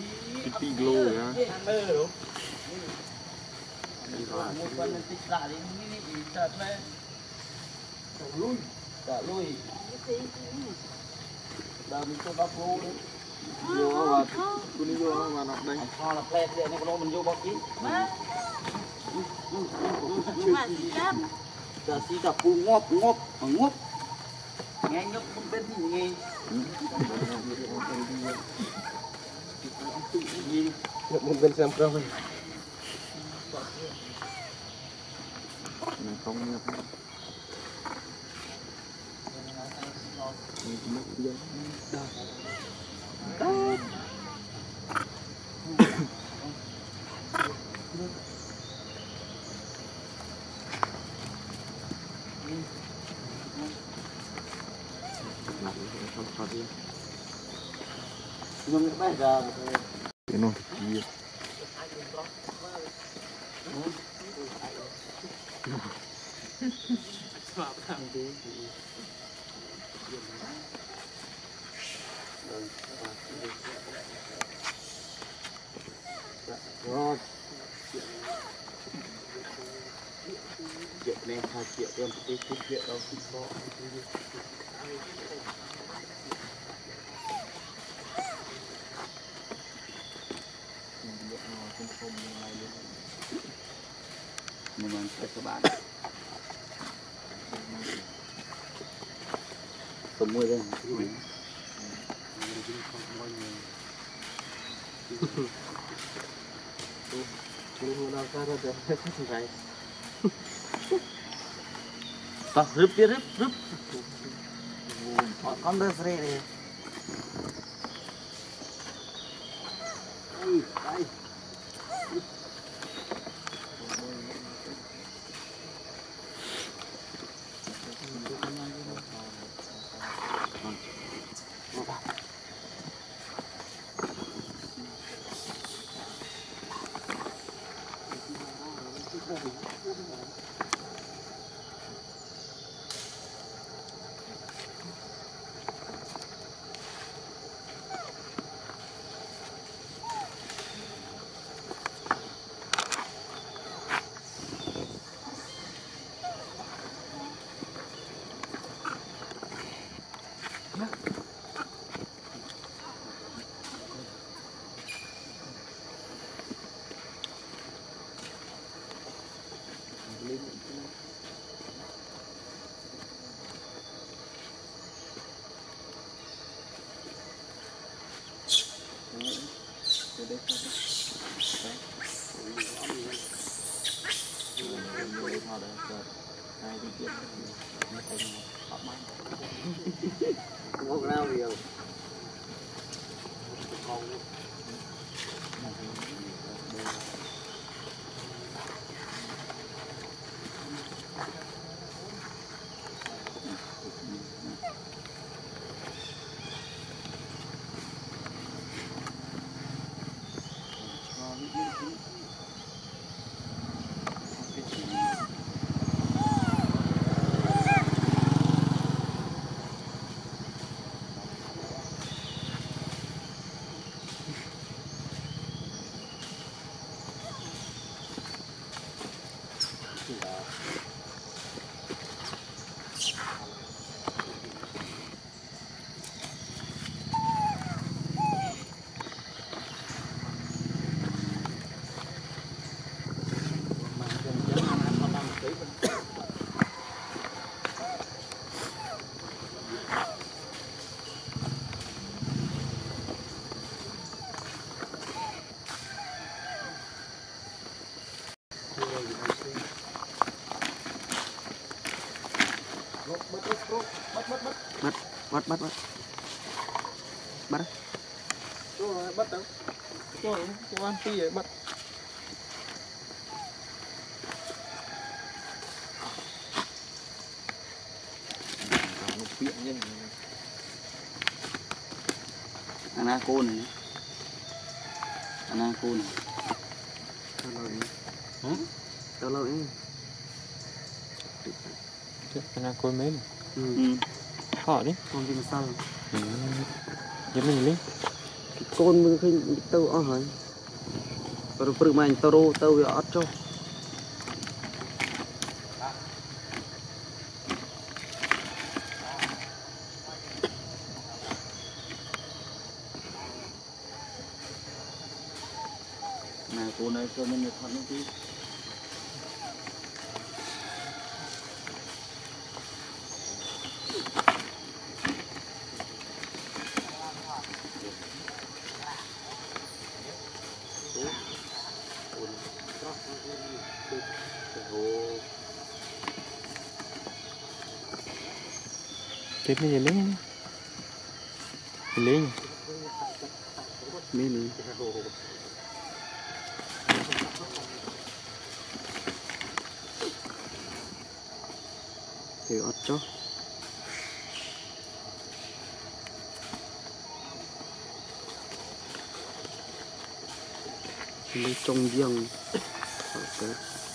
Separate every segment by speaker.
Speaker 1: tí lô vậy á.
Speaker 2: Một phần là tích lại đến cái chợt lên. Cả lui. Giờ mình cho bắp lô đấy.
Speaker 1: Vô mà tôi đi vô mà nạp đây.
Speaker 2: Cho là plek vậy này con mình vô bắp chín. Giờ xí tập cu ngóp ngóp. Nghe nhóc không biết gì nghe.
Speaker 1: Một bên xem cơ này. Này không nhập.
Speaker 2: Nhưng bây giờ
Speaker 1: cái nồi kia
Speaker 2: rồi chuyện này hai chuyện em cái chuyện đâu không có nhưng mà các bạn không mua đây rứp con đưa sợi này đây không rau nhiều bắt rồi bắt đâu rồi cho ăn phi rồi bắt anaconda này tao lâu đi
Speaker 1: anaconda mấy
Speaker 2: ừ
Speaker 1: họ đi
Speaker 2: con gì mà sao
Speaker 1: giúp mình đi
Speaker 2: con mình khi tàu ở hỏi rồi bự mạnh tàu bị ớt cho này cô này cho mình thật nó chứ
Speaker 1: Tiếp này lên lên
Speaker 2: mini thì ớt cho lấy trồng riêng okay.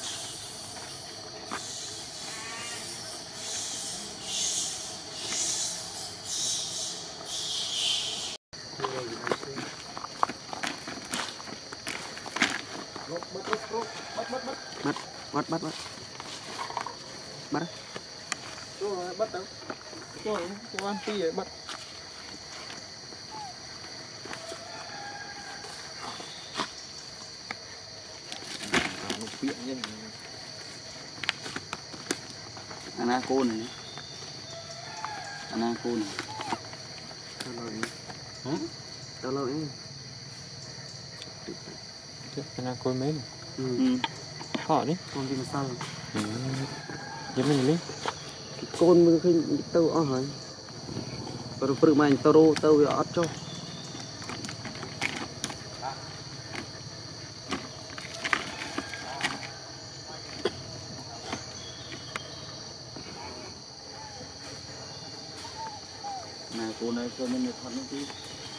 Speaker 2: bắt
Speaker 1: rồi bắt đâu rồi cô ăn phi rồi bắt nó piện nhá
Speaker 2: anaconda này anaconda tao lâu ấy
Speaker 1: con mấy
Speaker 2: ừ.
Speaker 1: họ đi
Speaker 2: con gì mà sao
Speaker 1: giúp mình lên
Speaker 2: con mình khi tàu ở hỏi rồi bự mạnh tàu bị ớt cho này cô này cho mình thật nó chứ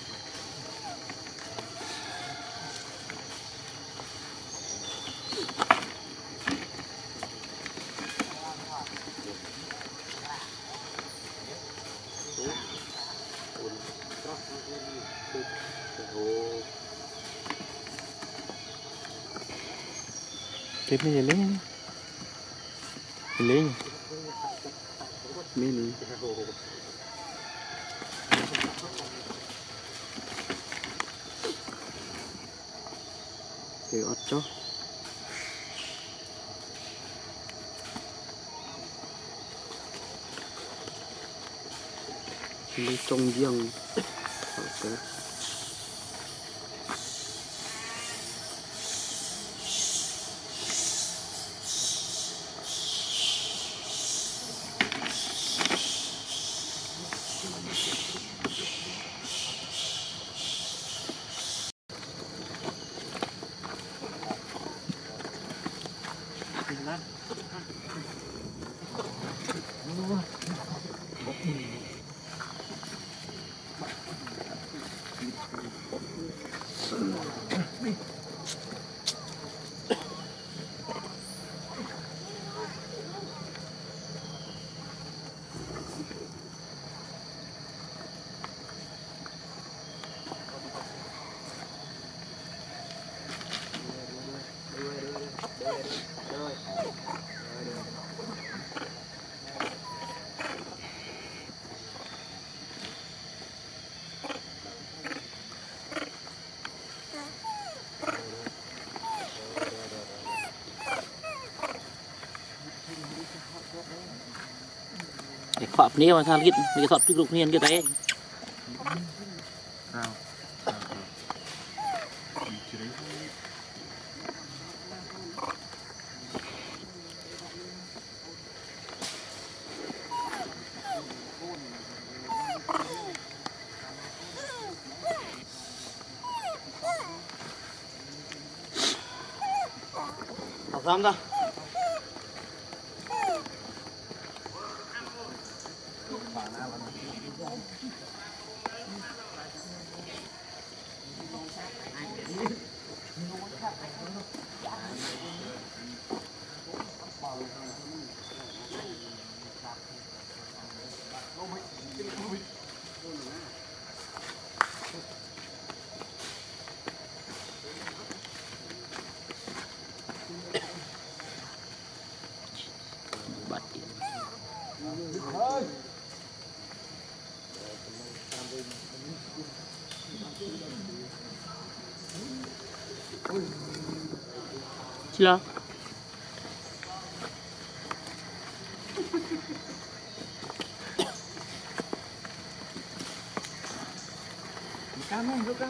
Speaker 1: tiếp này lên lên
Speaker 2: mini thì ớt cho lấy trồng riêng okay.
Speaker 3: Khọp ní mà sao cái khọp cái lục niên cái đấy học xong ra Chưa.
Speaker 1: Cam không, vô cam.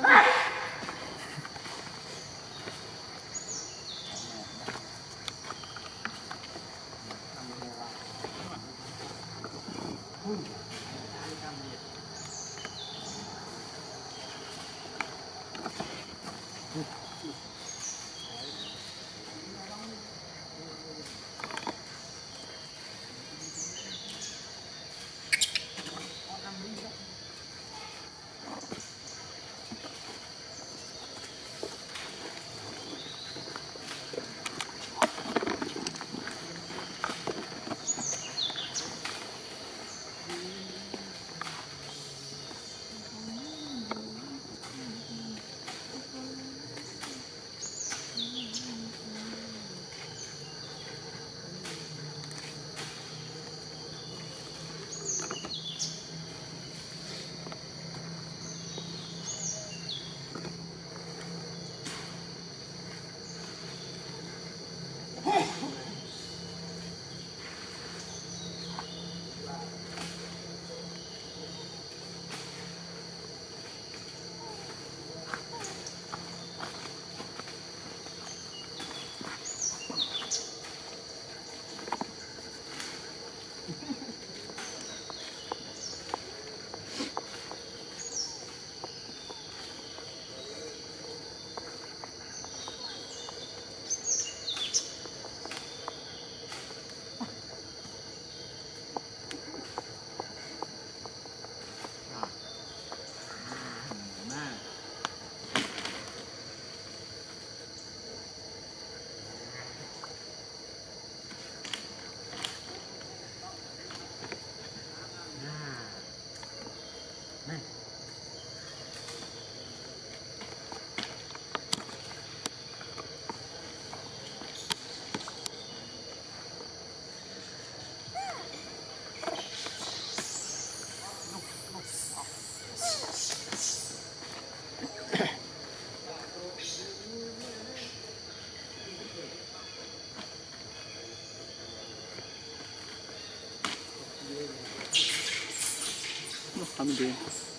Speaker 3: Không đi.